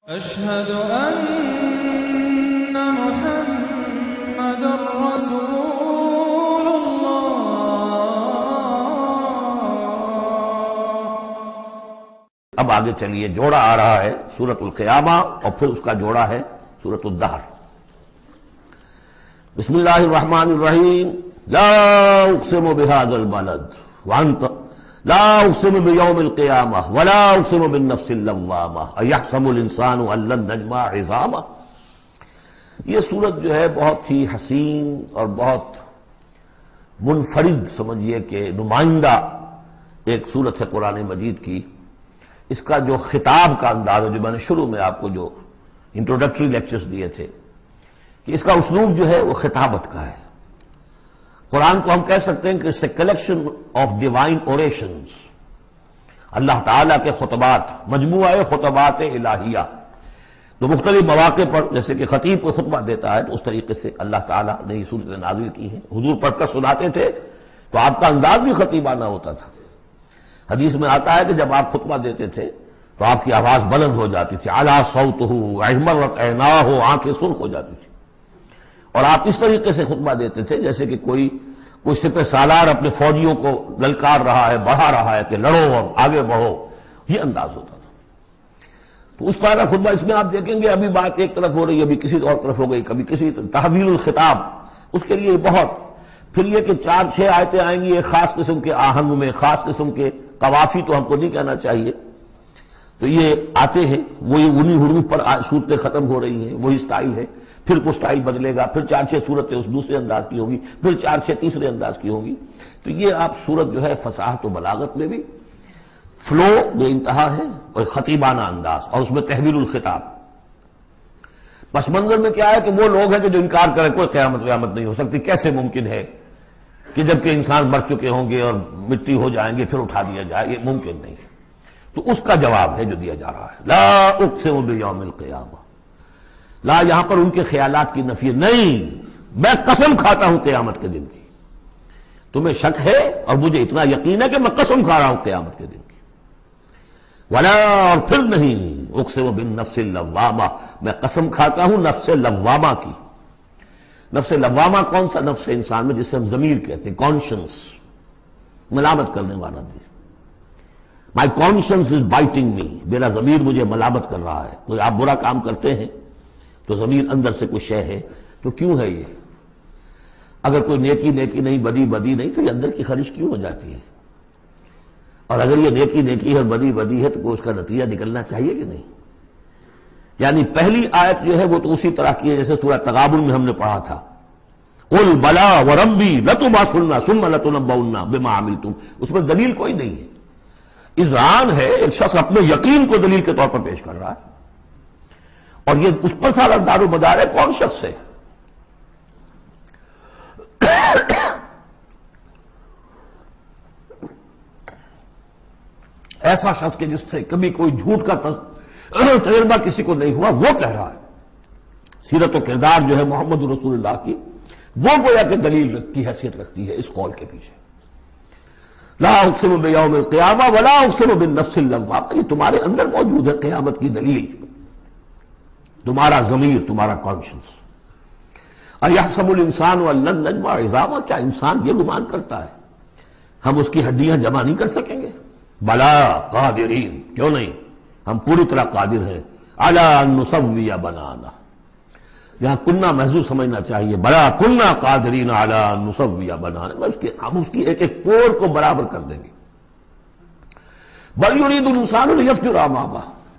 أشهد أن محمد رسول الله۔ اب آگے چلیے، جوڑا آ رہا ہے سورۃ القیامہ اور پھر اس کا جوڑا ہے سورۃ الدہر۔ بسم اللہ الرحمن الرحیم۔ لا اقسم بهذا البلد وانت لا اقسم بیوم القیامہ ولا اقسم بالنفس اللوامہ ایحسب الانسان ان لن نجمع عظامہ۔ یہ سورت جو ہے بہت ہی حسین اور بہت منفرد سمجھیے کہ نمائندہ ایک سورت ہے قرآن مجید کی۔ اس کا جو خطاب کا انداز ہے، جو میں نے شروع میں آپ کو جو انٹروڈکٹری لیکچرز دیے تھے، کہ اس کا اسلوب جو ہے وہ خطابت کا ہے۔ قرآن کو ہم کہہ سکتے ہیں کہ it's a collection of divine orations، اللہ تعالیٰ کے خطبات، مجموعہ خطبات الہیہ۔ تو مختلف مواقع پر جیسے کہ خطیب کو خطبہ دیتا ہے تو اس طریقے سے اللہ تعالیٰ نے یہ سورتیں نازل کی ہیں۔ حضور پڑھ کر سناتے تھے تو آپ کا انداز بھی خطیبانہ ہوتا تھا۔ حدیث میں آتا ہے کہ جب آپ خطبہ دیتے تھے تو آپ کی آواز بلند ہو جاتی تھی، اعلیٰ صوتہ احمرت عیناہ، آنکھیں سرخ ہو جاتی تھی، اور آپ اس طریقے سے خطبہ دیتے تھے جیسے کہ کوئی سپہ سالار اپنے فوجیوں کو للکار رہا ہے، بڑھا رہا ہے کہ لڑو اور آگے بڑھو، یہ انداز ہوتا تھا۔ تو اس طرح کا خطبہ اس میں آپ دیکھیں گے ابھی بات ایک طرف ہو رہی ہے، ابھی کسی اور طرف ہو گئی، کبھی کسی تحویل الخطاب، اس کے لیے بہت، پھر یہ کہ 4-6 آیتیں آئیں گی ایک خاص قسم کے آہنگ میں، خاص قسم کے قوافی تو ہم کو نہیں کہنا چاہیے، تو یہ آتے ہیں، وہی انہی حروف پر صورتیں ختم ہو رہی ہیں، وہی سٹائل ہے، پھر کوئی سٹائل بدلے گا، پھر 4-6 صورتیں اس دوسرے انداز کی ہوگی، پھر 4-6 تیسرے انداز کی ہوگی۔ تو یہ آپ صورت جو ہے فصاحت و بلاغت میں بھی فلو بے انتہا ہے، اور خطیبانہ انداز، اور اس میں تحویل الخطاب۔ پس منظر میں کیا ہے کہ وہ لوگ ہیں کہ جو انکار کریں کوئی قیامت نہیں ہو سکتی، کیسے ممکن ہے کہ جبکہ انسان مر چکے ہوں گے اور مٹی ہو جائیں گے پھر اٹھا دیا جائے، یہ ممکن نہیں ہے۔ تو اس کا جواب ہے جو دیا جا رہا ہے، لا اقسم بیوم القیامہ۔ لا یہاں پر ان کے خیالات کی نفی نہیں، میں قسم کھاتا ہوں قیامت کے دن کی۔ تمہیں شک ہے اور مجھے اتنا یقین ہے کہ میں قسم کھا رہا ہوں قیامت کے دن کی۔ ولا، اور پھر نہیں، اقسم بالنفس اللوامہ، میں قسم کھاتا ہوں نفس لوامہ کی۔ نفس لوامہ کون سا نفس انسان میں جسے ہم ضمیر کہتے ہیں، کانشنس، ملامت کرنے والا دل۔ مائی کانشنس از بائٹنگ می، میرا ضمیر مجھے ملامت کر رہا ہے۔ کوئی آپ برا کام کرتے ہیں تو ضمیر اندر سے کچھ شے ہے، تو کیوں ہے یہ؟ اگر کوئی نیکی نہیں، بدی نہیں، تو یہ اندر کی خرش کیوں ہو جاتی ہے؟ اور اگر یہ نیکی ہے اور بدی ہے تو کوئی اس کا نتیجہ نکلنا چاہیے کہ نہیں؟ یعنی پہلی آیت جو ہے وہ تو اسی طرح کی ہے جیسے سورہ تغابن میں ہم نے پڑھا تھا، قل بلا وربی لتبعثن ثم لتنبؤن بما عملتم، اس میں دلیل کوئی نہیں ہے، اذعان ہے، ایک شخص اپنے یقین کو دلیل کے طور پر پیش کر رہا ہے، اور یہ اس پر سارا دار و مدار ہے کون شخص ہے؟ ایسا شخص کہ جس سے کبھی کوئی جھوٹ کا تجربہ کسی کو نہیں ہوا، وہ کہہ رہا ہے۔ سیرت و کردار جو ہے محمد رسول اللہ کی، وہ گویا کہ دلیل کی حیثیت رکھتی ہے اس قول کے پیچھے۔ لا اقسم بیوم القیامہ ولا اقسم بالنفس اللوامہ، یہ تمہارے اندر موجود ہے قیامت کی دلیل، تمہارا ضمیر، تمہارا کانشنس۔ ایحسب الانسان ان لن نجمع عظامہ، کیا انسان یہ گمان کرتا ہے ہم اس کی ہڈیاں جمع نہیں کر سکیں گے؟ بلا قادرین، کیوں نہیں، ہم پوری طرح قادر ہیں، علی ان نسوی بنانا، یہاں کنہ محذوف سمجھنا چاہیے، بلا کنہ قادرین علی ان نسوی بنانا، ہم اس کی ایک ایک پور کو برابر کر دیں گے۔ بل یرید الانسان لیفجر امامہ،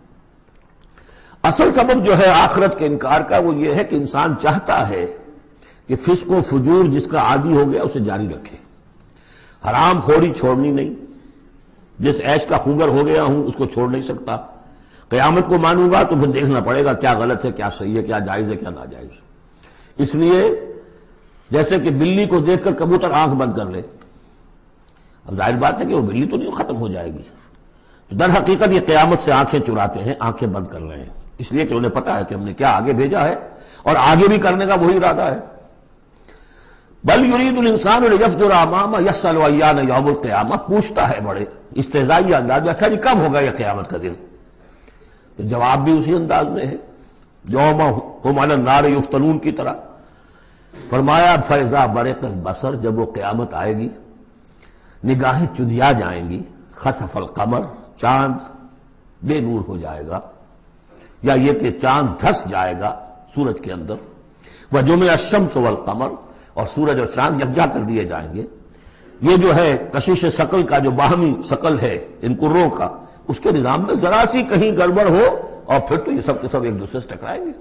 اصل سبب جو ہے آخرت کے انکار کا وہ یہ ہے کہ انسان چاہتا ہے کہ فسق و فجور جس کا عادی ہو گیا اسے جاری رکھے، حرام خوری چھوڑنی نہیں، جس عیش کا خوگر ہو گیا ہوں اس کو چھوڑ نہیں سکتا، قیامت کو مانوں گا تو پھر دیکھنا پڑے گا کیا غلط ہے، کیا صحیح ہے، کیا جائز ہے، کیا ناجائز ہے۔ اس لیے جیسے کہ بلی کو دیکھ کر کبوتر آنکھ بند کر لے، اب ظاہر بات ہے کہ وہ بلی تو نہیں ختم ہو جائے گی، در حقیقت یہ قیامت سے آنکھیں چراتے ہیں، آنکھیں بند کر رہے ہیں، اس لیے کہ انہیں پتا ہے کہ ہم نے کیا آگے بھیجا ہے اور آگے بھی کرنے کا وہی ارادہ ہے۔ بل یرید الانسان لیفجر امامہ یسأل ایان یوم القیامہ، پوچھتا ہے بڑے استہزائی انداز میں، اچھا جی کب ہوگا یہ قیامت کا دن؟ تو جواب بھی اسی انداز میں ہے، یوم ہم علی النار یفتنون کی طرح۔ فرمایا فیضا برق البصر، جب وہ قیامت آئے گی نگاہیں چدیا جائیں گی، خسف القمر، چاند بے نور ہو جائے گا، یا یہ کہ چاند دھس جائے گا سورج کے اندر، وجمع الشمس والقمر، اور سورج اور چاند یکجا کر دیے جائیں گے۔ یہ جو ہے کشش ثقل کا جو باہمی ثقل ہے ان کروں کا، اس کے نظام میں ذرا سی کہیں گڑبڑ ہو اور پھر تو یہ سب کے سب ایک دوسرے سے ٹکرائیں گے۔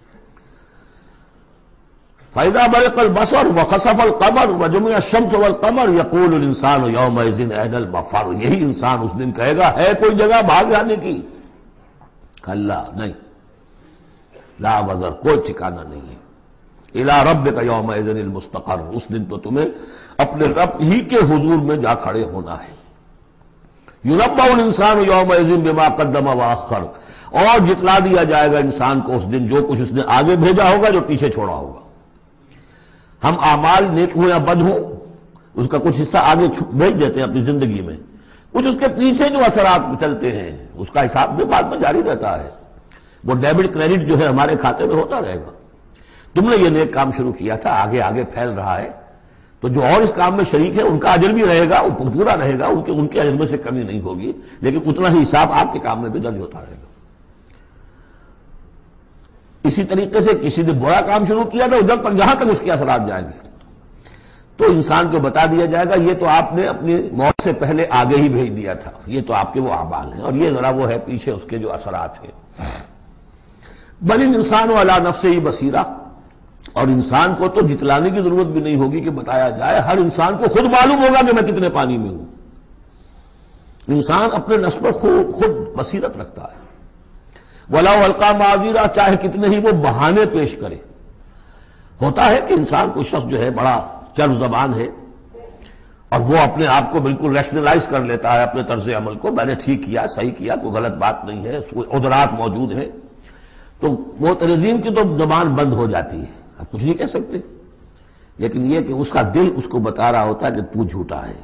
فَإِذَا بَرِقَ الْبَصَرُ وَخَسَفَ الْقَمَرُ وَجُمِعَ الشَّمْسُ وَالْقَمَرُ يَقُولُ الْإِنسَانُ يَوْمَئِذٍ أَيْنَ الْمَفَرُّ، یہی انسان اس دن کہے گا ہے کوئی جگہ بھاگ جانے کی؟ کلا نہیں، لا وزر، کوئی ٹھکانہ نہیں ہے۔ اِلَىٰ رَبِّكَ يَوْمَئِذٍ الْمُسْتَقَرُّ، اس دن تو تمہیں اپنے رب ہی کے حضور میں جا کھڑے ہونا ہے۔ يُنَبَّأُ الْإِنسَانُ يَوْمَئِذٍ بِمَا قَدَّمَ وَأَخَّرَ، اور جتلا دیا جائے گا انسان کو اس دن جو کچھ اس نے آگے بھیجا ہوگا، جو پیچھے چھوڑا ہوگا۔ ہم اعمال نیک ہوں یا بد ہوں، اس کا کچھ حصہ آگے بھیج دیتے ہیں اپنی زندگی میں، کچھ اس کے پیچھے جو اثرات چلتے ہیں اس کا حساب بھی بعد میں جاری رہتا ہے۔ وہ ڈیبٹ کریڈٹ جو ہے ہمارے کھاتے میں ہوتا رہے گا۔ تم نے یہ نیک کام شروع کیا تھا، آگے آگے پھیل رہا ہے، تو جو اور اس کام میں شریک ہے ان کا اجر بھی رہے گا، وہ پورا رہے گا، ان کے اجر میں سے کمی نہیں ہوگی، لیکن اتنا ہی حساب آپ کے کام میں بھی درج ہوتا رہے گا۔ اسی طریقے سے کسی نے برا کام شروع کیا تھا، ادھر تک جہاں تک اس کے اثرات جائیں گے تو انسان کو بتا دیا جائے گا یہ تو آپ نے اپنی موت سے پہلے آگے ہی بھیج دیا تھا، یہ تو آپ کے وہ اعمال ہیں، اور یہ ذرا وہ ہے پیچھے اس کے جو اثرات ہیں۔ بل الانسان علی نفسہ بصیرہ، اور انسان کو تو جتلانے کی ضرورت بھی نہیں ہوگی کہ بتایا جائے، ہر انسان کو خود معلوم ہوگا کہ میں کتنے پانی میں ہوں۔ انسان اپنے نفس پر خود بصیرت رکھتا ہے۔ وَلَوْ أَلْقَىٰ مَعَاذِيرَ، چاہے کتنے ہی وہ بہانے پیش کرے۔ ہوتا ہے کہ انسان کوئی شخص جو ہے بڑا چرب زبان ہے اور وہ اپنے آپ کو بالکل ریشنلائز کر لیتا ہے اپنے طرز عمل کو، میں نے ٹھیک کیا، صحیح کیا، کوئی غلط بات نہیں ہے، عذرات موجود ہیں، تو معترضین کی تو زبان بند ہو جاتی ہے، اب کچھ نہیں کہہ سکتے، لیکن یہ کہ اس کا دل اس کو بتا رہا ہوتا ہے کہ تو جھوٹا ہے۔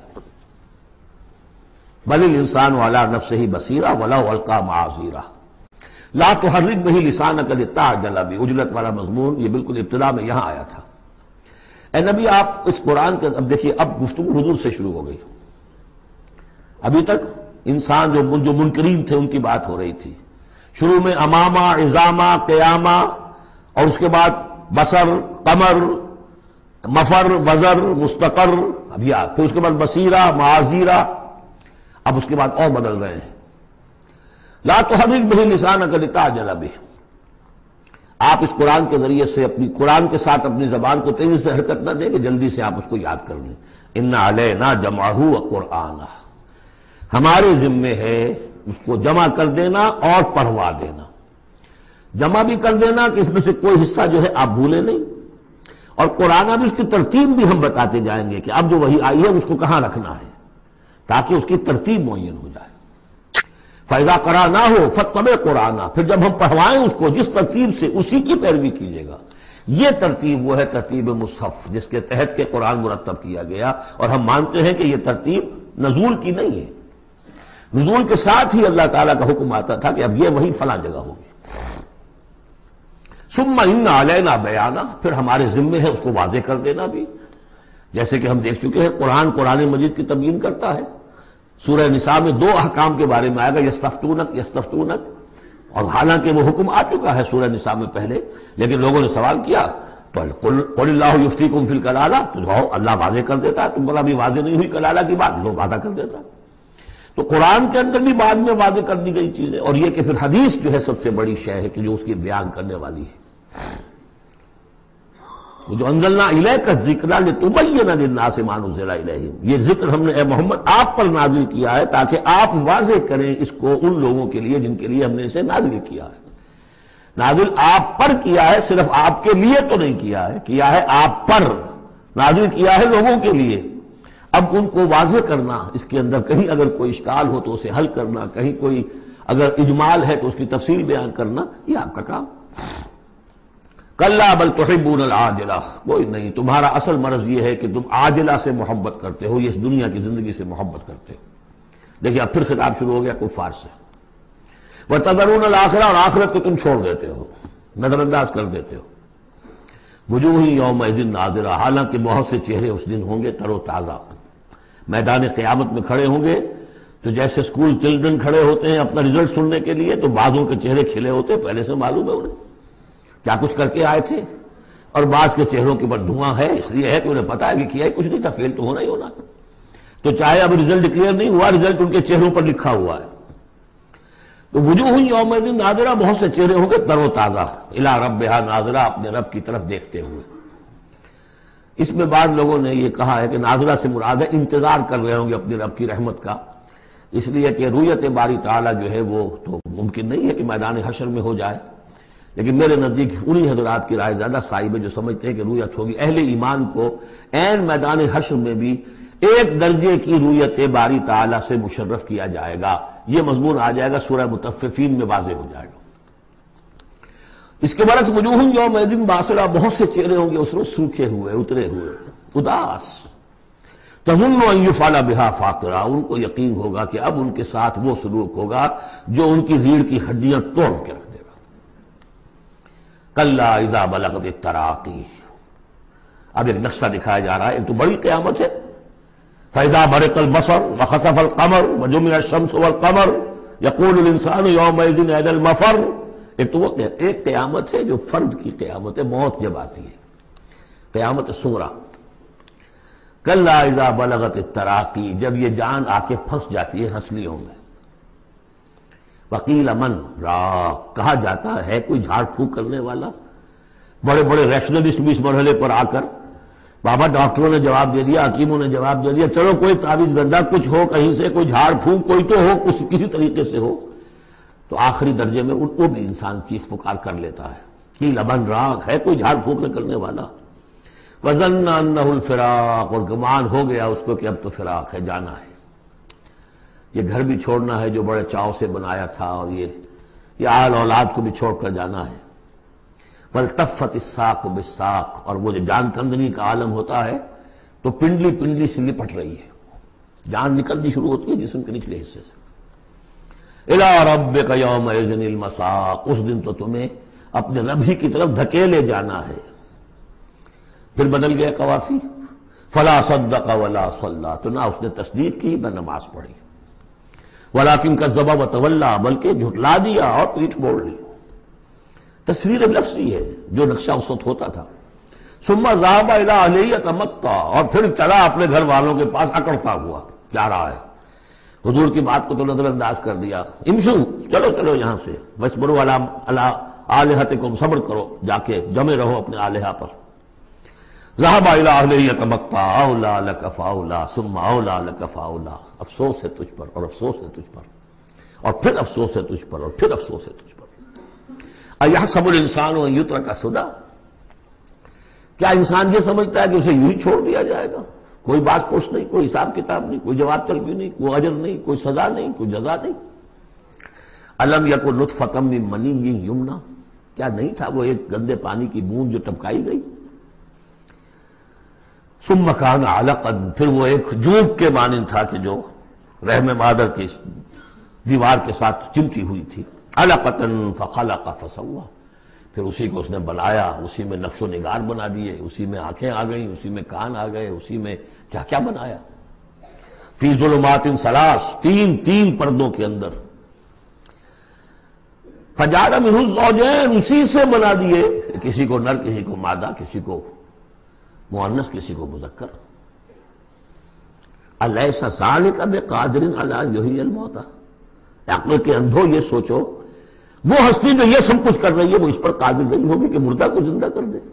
بل الانسان علی نفسہ بصیرہ ولو القیٰ معاذیرہ لا تحرک بہ لسانک لتعجل بہ، عجلت والا مضمون یہ بالکل ابتدا میں یہاں آیا تھا۔ اے نبی آپ اس قرآن کے، اب دیکھیے اب گفتگو حضور سے شروع ہو گئی، ابھی تک انسان جو منکرین تھے ان کی بات ہو رہی تھی، شروع میں امامہ، عظامہ، قیامہ، اور اس کے بعد بصر، قمر، مفر، وزر، مستقر، اب یہ پھر اس کے بعد بصیرہ، معاذیرہ، اب اس کے بعد اور بدل رہے ہیں۔ لا تحرک بہ لسانک لتعجل بہ، آپ اس قرآن کے ذریعے سے اپنی قرآن کے ساتھ اپنی زبان کو تیزی سے حرکت نہ دیں کہ جلدی سے آپ اس کو یاد کر لیں۔ ان علینا جمعہ وقرآنہ، ہمارے ذمے ہے اس کو جمع کر دینا اور پڑھوا دینا۔ جمع بھی کر دینا کہ اس میں سے کوئی حصہ جو ہے آپ بھولیں نہیں، اور قرآن بھی اس کی ترتیب بھی ہم بتاتے جائیں گے کہ اب جو وحی آئی ہے اس کو کہاں رکھنا ہے، تاکہ اس کی ترتیب معین ہو جائے۔ فَإِذَا قَرَأْنَاهُ فَاتَّبِعْ قُرْآنَهُ، پھر جب ہم پڑھوائیں اس کو جس ترتیب سے، اسی کی پیروی کیجیے گا۔ یہ ترتیب وہ ہے ترتیب مصحف جس کے تحت کے قرآن مرتب کیا گیا، اور ہم مانتے ہیں کہ یہ ترتیب نزول کی نہیں ہے، نزول کے ساتھ ہی اللہ تعالیٰ کا حکم آتا تھا کہ اب یہ وہی فلاں جگہ ہوگی۔ ثم ان علینا بیانہ، پھر ہمارے ذمے ہے اس کو واضح کر دینا بھی، جیسے کہ ہم دیکھ چکے ہیں قرآن مجید کی تبیین کرتا ہے۔ سورہ نساء میں دو احکام کے بارے میں آئے گا، یستفتونک، اور حالانکہ وہ حکم آ چکا ہے سورہ نساء میں پہلے، لیکن لوگوں نے سوال کیا، قل اللہ یفتیکم فی الکلالہ، تو جاؤ اللہ واضح کر دیتا ہے، تم پر ابھی واضح نہیں ہوئی کلالہ کی بات، لوگ وعدہ کر دیتا ہے۔ تو قرآن کے اندر بھی بعد میں واضح کر دی گئی چیزیں، اور یہ کہ پھر حدیث جو ہے سب سے بڑی شے ہے کہ جو اس کی بیان کرنے والی ہے۔ جو انزلنا الیک الذکر لتبین للناس ما نزل الیہم، یہ ذکر ہم نے اے محمد آپ پر نازل کیا ہے تاکہ آپ واضح کریں اس کو ان لوگوں کے لیے جن کے لیے ہم نے اسے نازل کیا ہے۔ نازل آپ پر کیا ہے، صرف آپ کے لیے تو نہیں کیا ہے آپ پر، نازل کیا ہے لوگوں کے لیے۔ اب ان کو واضح کرنا، اس کے اندر کہیں اگر کوئی اشکال ہو تو اسے حل کرنا، کہیں کوئی اگر اجمال ہے تو اس کی تفصیل بیان کرنا، یہ آپ کا کام۔ کلا بل تحبون العاجلہ، کوئی نہیں، تمہارا اصل مرض یہ ہے کہ تم عاجلہ سے محبت کرتے ہو، یہ اس دنیا کی زندگی سے محبت کرتے ہو۔ دیکھیے اب پھر خطاب شروع ہو گیا کفار سے۔ وَتَذَرُونَ الْآخِرَةَ، اور آخرت کو تم چھوڑ دیتے ہو، نظر انداز کر دیتے ہو. وجوہ یومئذ ناظرہ، حالانکہ بہت سے چہرے اس دن ہوں گے تر و تازہ. میدان قیامت میں کھڑے ہوں گے تو جیسے اسکول چلڈرن کھڑے ہوتے ہیں اپنا رزلٹ سننے کے لیے، تو بعضوں کے چہرے کھلے ہوتے ہیں، پہلے سے معلوم ہے انہیں کیا کچھ کر کے آئے تھے، اور بعض کے چہروں کے اوپر دھواں ہے، اس لیے ہے کہ انہیں پتا ہے کہ کیا ہی کچھ نہیں تھا، فیل تو ہونا ہی ہونا. تو چاہے اب رزلٹ ڈکلیئر نہیں ہوا، رزلٹ ان کے چہروں پر لکھا ہوا ہے. تو وجوہ یومئذ ناظرہ، بہت سے چہرے ہوں گے تر و تازہ، الی ربہا ناظرہ، اپنے رب کی طرف دیکھتے ہوئے. اس میں بعض لوگوں نے یہ کہا ہے کہ ناظرہ سے مراد ہے انتظار کر رہے ہوں گے اپنی رب کی رحمت کا، اس لیے کہ رویت باری تعالیٰ جو ہے وہ تو ممکن نہیں ہے کہ میدان حشر میں ہو جائے. لیکن میرے نزدیک انہی حضرات کی رائے زیادہ صائب ہے جو سمجھتے ہیں کہ رویت ہوگی. اہل ایمان کو عین میدان حشر میں بھی ایک درجے کی رویت باری تعالیٰ سے مشرف کیا جائے گا. یہ مضمون آ جائے گا سورہ مطففین میں واضح ہو جائے گا. اس کے برعکس وجوہ یومئذ باسرہ، بہت سے چہرے ہوں گے اس روز سوکھے ہوئے، اترے ہوئے، اداس. تظن ان یفعل بہا فاقرہ، ان کو یقین ہوگا کہ اب ان کے ساتھ وہ سلوک ہوگا جو ان کی ریڑھ کی ہڈیاں توڑ کے رکھ دے گا. کلا اذا بلغت التراقی، اب ایک نقشہ دکھایا جا رہا ہے. ایک تو بڑی قیامت ہے، فَإِذَا بَرِقَ الْبَصَرُ وَخَسَفَ الْقَمَرُ وَجُمِعَ الشَّمْسُ وَالْقَمَرُ يَقُولُ الْإِنسَانُ يَوْمَئِذٍ أَيْنَ الْمَفَرُّ. ایک تو وہ ایک قیامت ہے جو فرد کی قیامت ہے، موت جب آتی ہے، قیامت صغریٰ. کلا اذا بلغت التراقی، جب یہ جان آ کے پھنس جاتی ہے ہنسلیوں میں. وقیل من راق، کہا جاتا ہے کوئی جھاڑ پھونک کرنے والا. بڑے بڑے ریشنلسٹ بھی اس مرحلے پر آ کر، بابا ڈاکٹروں نے جواب دے دیا، حکیموں نے جواب دے دیا، چلو کوئی تعویذ گنڈا کچھ ہو، کہیں سے کوئی جھاڑ پھونک کوئی تو ہو، کسی طریقے سے ہو. تو آخری درجے میں ان کو بھی انسان چیخ پکار کر لیتا ہے. قیل من راق، ہے کوئی جھاڑ پھونک کرنے والا. وظن انہ الفراق، اور گمان ہو گیا اس کو کہ اب تو فراق ہے، جانا ہے، یہ گھر بھی چھوڑنا ہے جو بڑے چاؤ سے بنایا تھا، اور یہ آل اولاد کو بھی چھوڑ کر جانا ہے. والتفت الساق بالساق، اور وہ جو جان کندنی کا عالم ہوتا ہے تو پنڈلی پنڈلی سے لپٹ رہی ہے، جان نکلنی شروع ہوتی ہے جسم کے نچلے حصے سے. الی ربک یومئذ المساق، اس دن تو تمہیں اپنے رب ہی کی طرف دھکیلے جانا ہے. پھر بدل گئے قوافی. فلا صدق ولا صلی، تو نہ اس نے تصدیق کی نہ نماز پڑھی. ولیکن کذب وتولی، بلکہ جھٹلا دیا اور پیٹھ موڑ لی. تصویر لفظی ہے جو نقشہ اس وقت ہوتا تھا. ثم ذهب الی اہلہ یتمطى، اور پھر چلا اپنے گھر والوں کے پاس اکڑتا ہوا جا رہا ہے. حضور کی بات کو تو نظر انداز کر دیا. امشوا، چلو چلو یہاں سے. واصبروا علی آلہتکم، صبر کرو، جا کے جمے رہو اپنے آلہہ پر. ذهب الی اہلہ یتمطى اولی لک فاولی ثم اولی لک فاولی. افسوس ہے تجھ پر، اور افسوس ہے تجھ پر، اور پھر افسوس ہے تجھ پر، اور پھر افسوس ہے تجھ پر. ایحسب الانسان ان یترک سدی، کیا انسان یہ سمجھتا ہے کہ اسے یوں ہی چھوڑ دیا جائے گا؟ کوئی باز پرس نہیں، کوئی حساب کتاب نہیں، کوئی جواب طلبی نہیں، کوئی اجر نہیں، کوئی سزا نہیں، کوئی جزا نہیں. الم یکن نطفۃ من منی یمنی، کیا نہیں تھا وہ ایک گندے پانی کی بوند جو ٹپکائی گئی. ثم کان علقا، پھر وہ ایک جوک کے مانند تھا کہ جو رحم مادر کی دیوار کے ساتھ چمٹی ہوئی تھی. علقۃ فخلق فسوی، پھر اسی کو اس نے بنایا، اسی میں نقش و نگار بنا دیے، اسی میں آنکھیں آ گئیں، اسی میں کان آ گئے، اسی میں کیا کیا بنایا. فی ظلمات ثلاث، تین پردوں کے اندر. فجعل منہ الزوجین، اسی سے بنا دیے، کسی کو نر، کسی کو مادہ، کسی کو مؤنث، کسی کو مذکر. الیس ذلک بقادر علی ان یحیی الموتى، عقل کے اندھو یہ سوچو وہ ہستی جو یہ سب کچھ کر رہی ہے وہ اس پر قادر نہیں ہوگی کہ مردہ کو زندہ کر دے.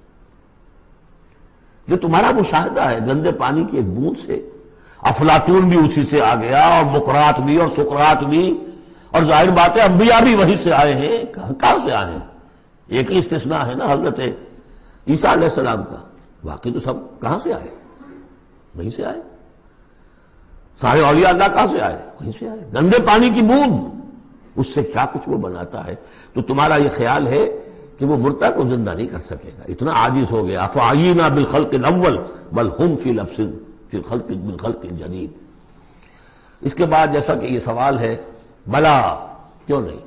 جو تمہارا مشاہدہ ہے گندے پانی کی ایک بوند سے، افلاطون بھی اسی سے آ گیا، اور بقرات بھی، اور سقراط بھی، اور ظاہر بات ہے انبیاء بھی وہیں سے آئے ہیں. کہاں سے آئے ہیں؟ ایک ہی استثناء ہے نا، حضرت عیسیٰ علیہ السلام کا. باقی تو سب کہاں سے آئے؟ وہیں سے آئے. سارے اولیاء اللہ کہاں سے آئے؟ وہیں سے آئے. گندے پانی کی بوند، اس سے کیا کچھ وہ بناتا ہے. تو تمہارا یہ خیال ہے کہ وہ مردہ کو زندہ نہیں کر سکے گا، اتنا عاجز ہو گیا. افعینا بالخلق الاول بل ہم فی لبس فی الخلق من خلق جدید. اس کے بعد جیسا کہ یہ سوال ہے، بلا کیوں نہیں؟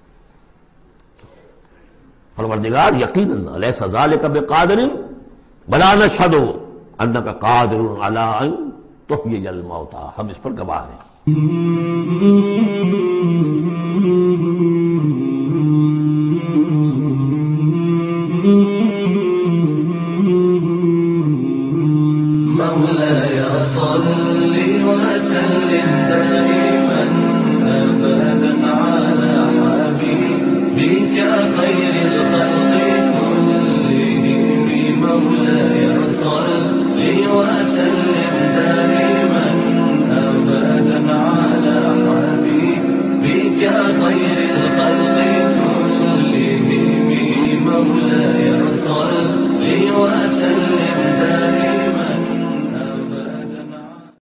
پروردگار یقیناً الیس ذالک بقادر بلا نشہد انک قادر علی ان تحیی الموتى، ہم اس پر گواہ ہیں۔